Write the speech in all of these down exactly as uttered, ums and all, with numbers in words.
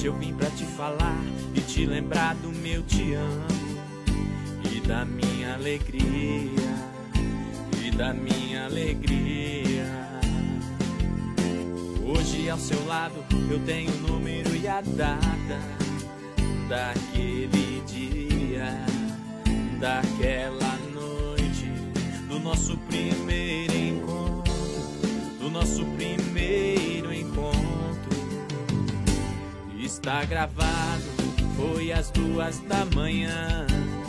Hoje eu vim pra te falar e te lembrar do meu te amo e da minha alegria, e da minha alegria. Hoje ao seu lado eu tenho o número e a data daquele dia, daquela noite, do nosso primeiro encontro, do nosso primeiro encontro. Está gravado, foi às duas da manhã,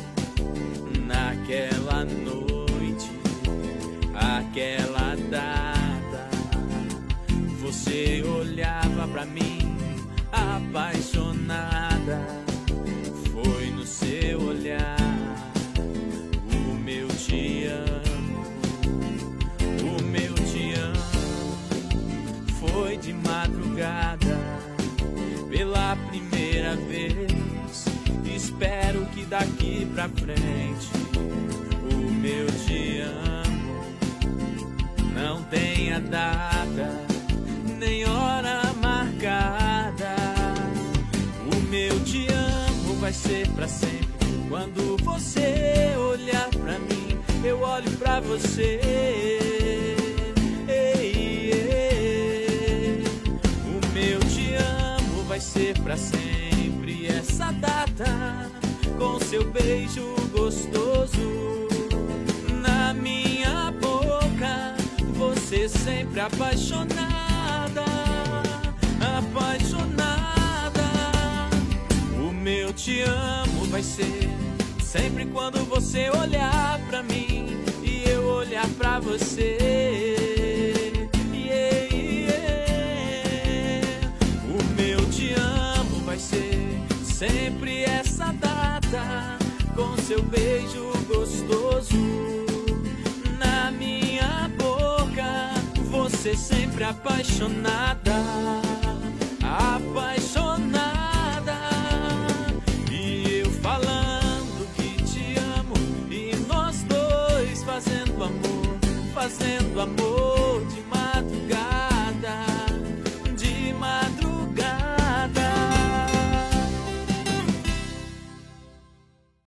naquela noite, aquela data. Você olhava pra mim, apaixonada. Foi no seu olhar o meu te amo, o meu te amo. Foi de madrugada, pela primeira vez. Espero que daqui pra frente o meu te amo não tenha data nem hora marcada. O meu te amo vai ser pra sempre. Quando você olhar pra mim, eu olho pra você. Ei, ei. O meu te amo vai ser pra sempre. Essa data com seu beijo gostoso na minha boca, você sempre apaixonada, apaixonada. O meu te amo vai ser sempre quando você olhar pra mim e eu olhar pra você. Yeah, yeah. O meu te amo vai ser sempre essa data com seu beijo gostoso na minha boca, você sempre apaixonada, apaixonada. E eu falando que te amo e nós dois fazendo amor, fazendo amor.